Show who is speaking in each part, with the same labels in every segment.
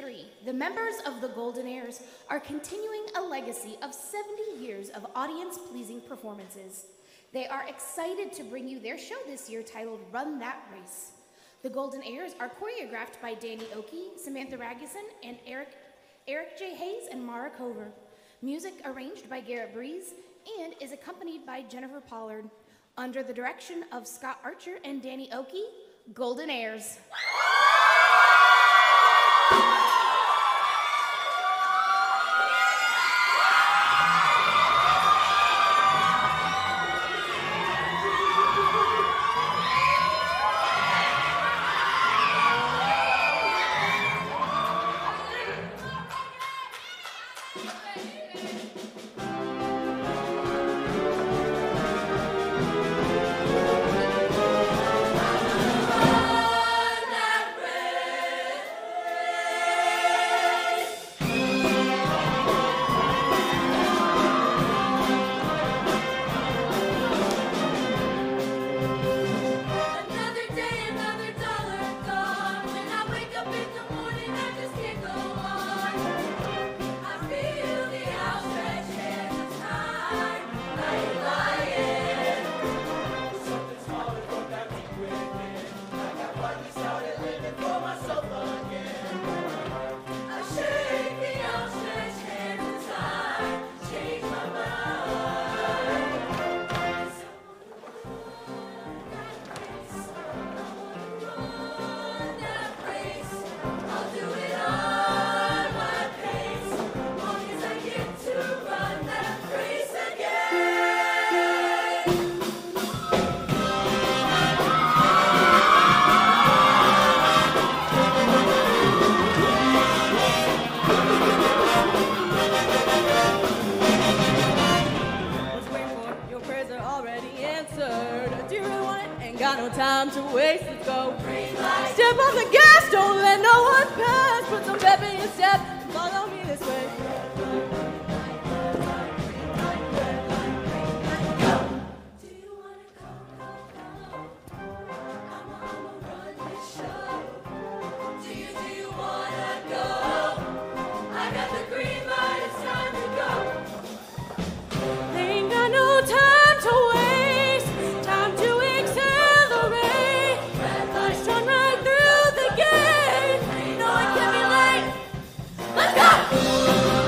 Speaker 1: 2023, the members of the Goldenaires are continuing a legacy of 70 years of audience-pleasing performances. They are excited to bring you their show this year titled Run That Race. The Goldenaires are choreographed by Danny Oki, Samantha Ragusan, and Eric J. Hayes and Mara Cover. Music arranged by Garrett Breeze and is accompanied by Jennifer Pollard. Under the direction of Scott Archer and Danny Oki, Goldenaires.
Speaker 2: Do you really want it? Ain't got no time to waste, let's go. Step on the gas, don't let no one pass. Put some pep in your step, follow me this way.
Speaker 3: Do you wanna go? I'ma run this show. Do you wanna go? I got the green light, it's time to go.
Speaker 2: Ain't got no time to waste, time to accelerate. Let's run right through the gate. No, it can't be late. Let's go!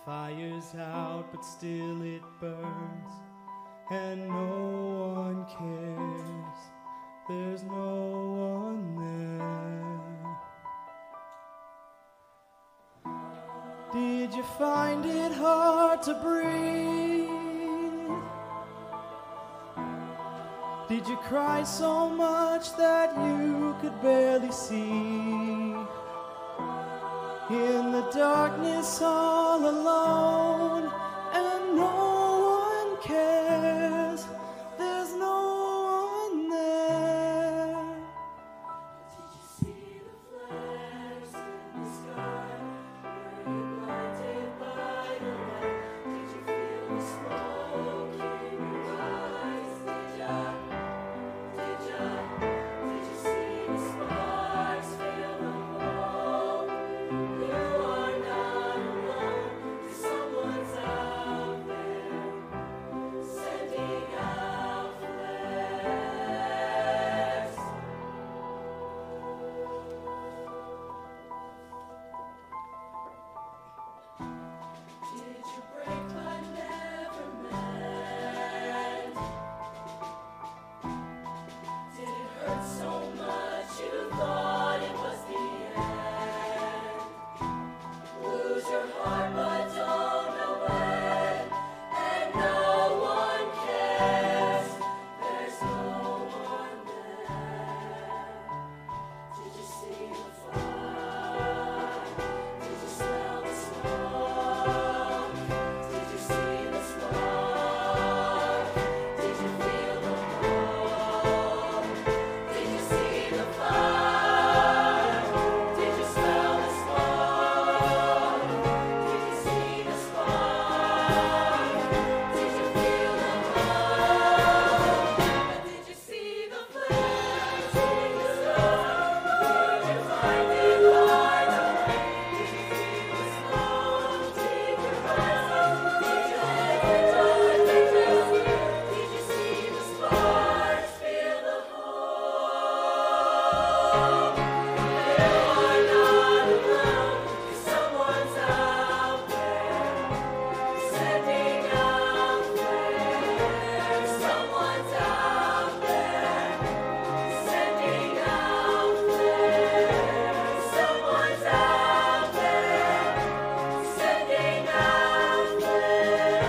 Speaker 4: fire's out, but still it burns, and no one cares. There's no one there. Did you find it hard to breathe? Did you cry so much that you could barely see? In the darkness all alone, and no one cares. There's no one there.
Speaker 3: Did you see the flares in the sky? Were you blinded by the light? Did you feel the smoke in your eyes? Did you see the sparks feel the hope? You are not alone, 'cause someone's out there sending out flares. Did you break but never mend? Did it hurt so much you thought it was the end? Lose your heart but don't know when, and no one cares. There's no one there. Did you see the fire? Did you smell the smoke? Did you see the spark? Did you feel the hope? Did you see the fire? Did you smell the smoke? Did you see the spark? Did you feel the hope? Did you see the flames in the sky? Did you find it hard to breathe? Did you feel the smoke in your eyes? Did you see the sparks feel the hope? You are not alone, 'cause someone's out there sending out flares. Someone's out there sending out flares. Someone's out there sending out flares.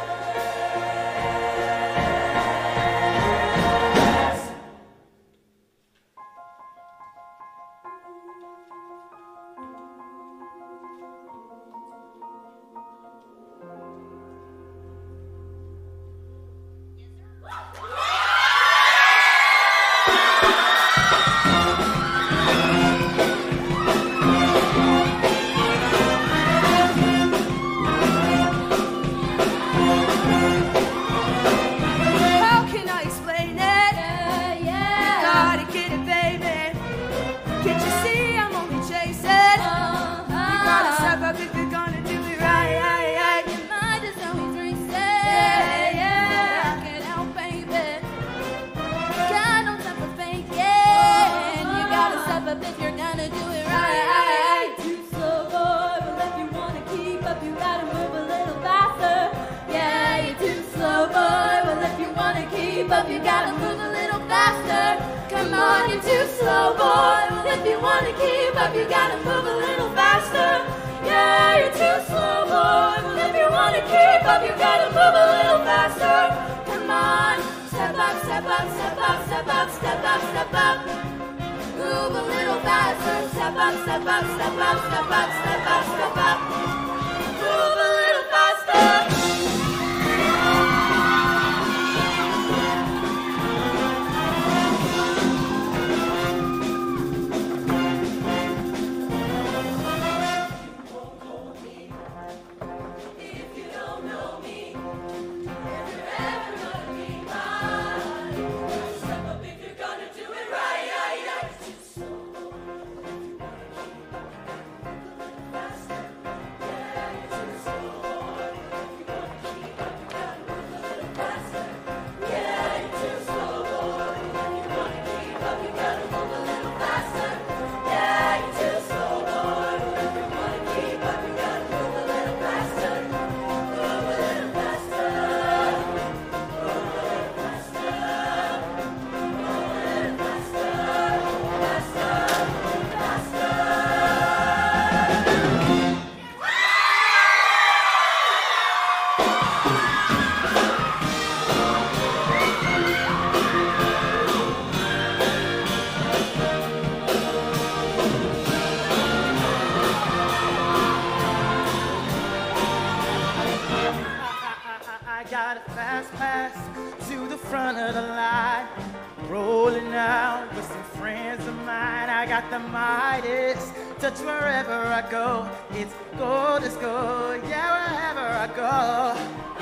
Speaker 2: How can I explain it? Gotta get it, baby. Can't you see I'm only chasing? You gotta step up if you're gonna do it right. Your mind is always racing. Work it out, baby. Got no time for faking. You gotta step up if you're gonna do it right. Too slow, boy, but if you wanna keep up, you gotta move a little faster. Yeah, you're too slow, boy. Well, if you wanna keep up, you gotta move a little faster. Come on, you're too slow, boy. Well, if you wanna keep up, you gotta move a little faster. Yeah, you're too slow, boy. Well, if you wanna keep up, you gotta move a little faster. Come on, step up, step up, step up, step up, step up, step up. Move a little faster. Step up, step up, step up, step up, step up, step up. Move a little faster.
Speaker 3: If you don't know me, if you're ever gonna be mine, step up if you're gonna do it right. Too slow, if you wanna keep up, move a little faster. Yeah,
Speaker 4: I got a fast pass to the front of the line. Rolling out with some friends of mine. I got the Midas touch wherever I go. It's gold, yeah, wherever I go.